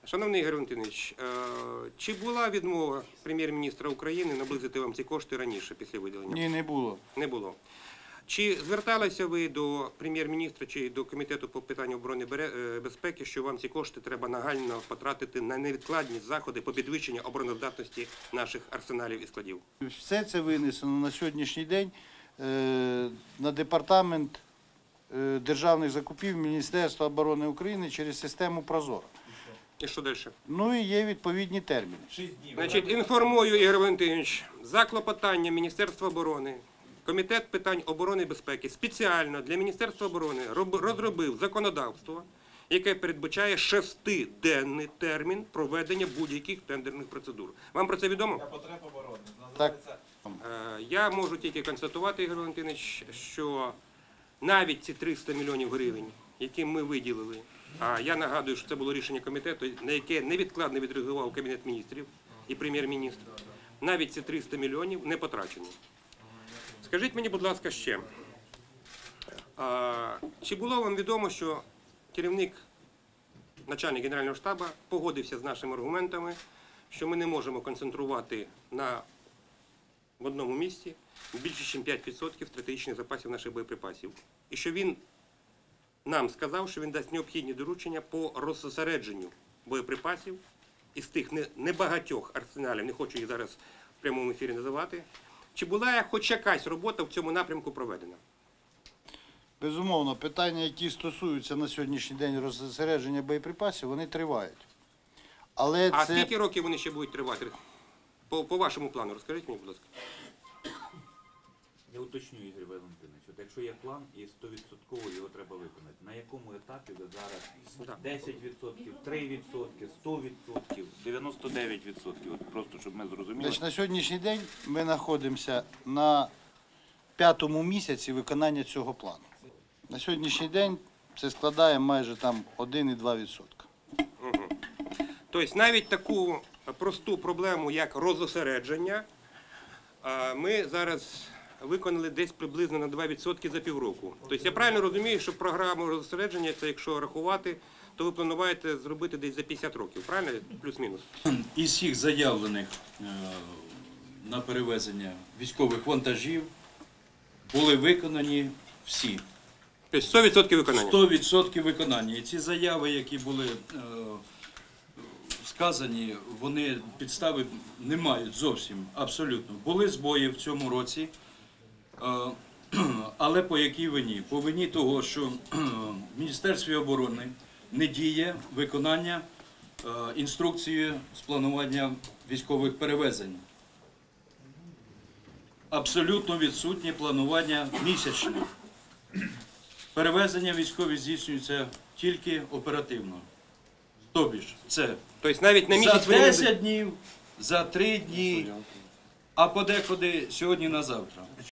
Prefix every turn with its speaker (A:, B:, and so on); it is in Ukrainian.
A: Шановний Ігор Валентинович, чи була відмова прем'єр-міністра України наблизити вам ці кошти раніше, після виділення?
B: Ні, не було.
A: Не було. Чи зверталися ви до прем'єр-міністра чи до Комітету по питанню оборони і безпеки, що вам ці кошти треба нагально потратити на невідкладні заходи по підвищенню обороноздатності наших арсеналів і складів?
B: Все це винесено на сьогоднішній день на департамент державних закупів Міністерства оборони України через систему «Прозоро».
A: І що далі?
B: Ну і є відповідні терміни.
A: Значить, інформую, Ігор Валентинович, за клопотанням Міністерства оборони, Комітет питань оборони і безпеки спеціально для Міністерства оборони розробив законодавство, яке передбачає 6-денний термін проведення будь-яких тендерних процедур. Вам про це відомо?
C: Потреб оборони.
B: Так.
A: Я можу тільки констатувати, Ігор Валентинович, що навіть ці 300 мільйонів гривень, які ми виділили, а я нагадую, що це було рішення комітету, на яке невідкладно відреагував Кабінет міністрів і прем'єр-міністр, навіть ці 300 мільйонів не потрачені. Скажіть мені, будь ласка, ще, чи було вам відомо, що керівник, начальник Генерального штабу погодився з нашими аргументами, що ми не можемо концентрувати в одному місці більше, ніж 5% стратегічних запасів наших боєприпасів. І що він нам сказав, що він дасть необхідні доручення по розсередженню боєприпасів із тих небагатьох арсеналів, не хочу їх зараз в прямому ефірі називати. Чи була хоч якась робота в цьому напрямку проведена?
B: Безумовно, питання, які стосуються на сьогоднішній день розсередження боєприпасів, вони тривають. Але
A: А
B: це...
A: скільки років вони ще будуть тривати? По вашому плану, розкажіть мені, будь ласка.
C: Я уточню, Ігор Валентинович, от якщо є план і 100% його треба виконати, на якому етапі ви зараз 10%, 3%, 100%, 99%? От просто, щоб ми зрозуміли.
B: Значить, на сьогоднішній день ми знаходимося на 5-му місяці виконання цього плану. На сьогоднішній день це складає майже там 1,2%.
A: Тобто навіть таку просту проблему, як розосередження, ми зараз виконали десь приблизно на 2% за півроку. Тобто я правильно розумію, що програму розосередження, це якщо рахувати, то ви плануєте зробити десь за 50 років, правильно? Плюс-мінус.
D: Із всіх заявлених на перевезення військових вантажів були виконані всі.
A: Тобто 100% виконання?
D: 100% виконання. І ці заяви, які були сказані, вони підстави не мають зовсім, абсолютно. Були збої в цьому році, але по якій вині? По вині того, що в Міністерстві оборони не діє виконання інструкції з планування військових перевезень. Абсолютно відсутнє планування місячне. Перевезення військові здійснюються тільки оперативно. Тобі ж це
A: Тобто навіть на місяць
D: за 10 днів, за 3 дні, а подекуди сьогодні на завтра.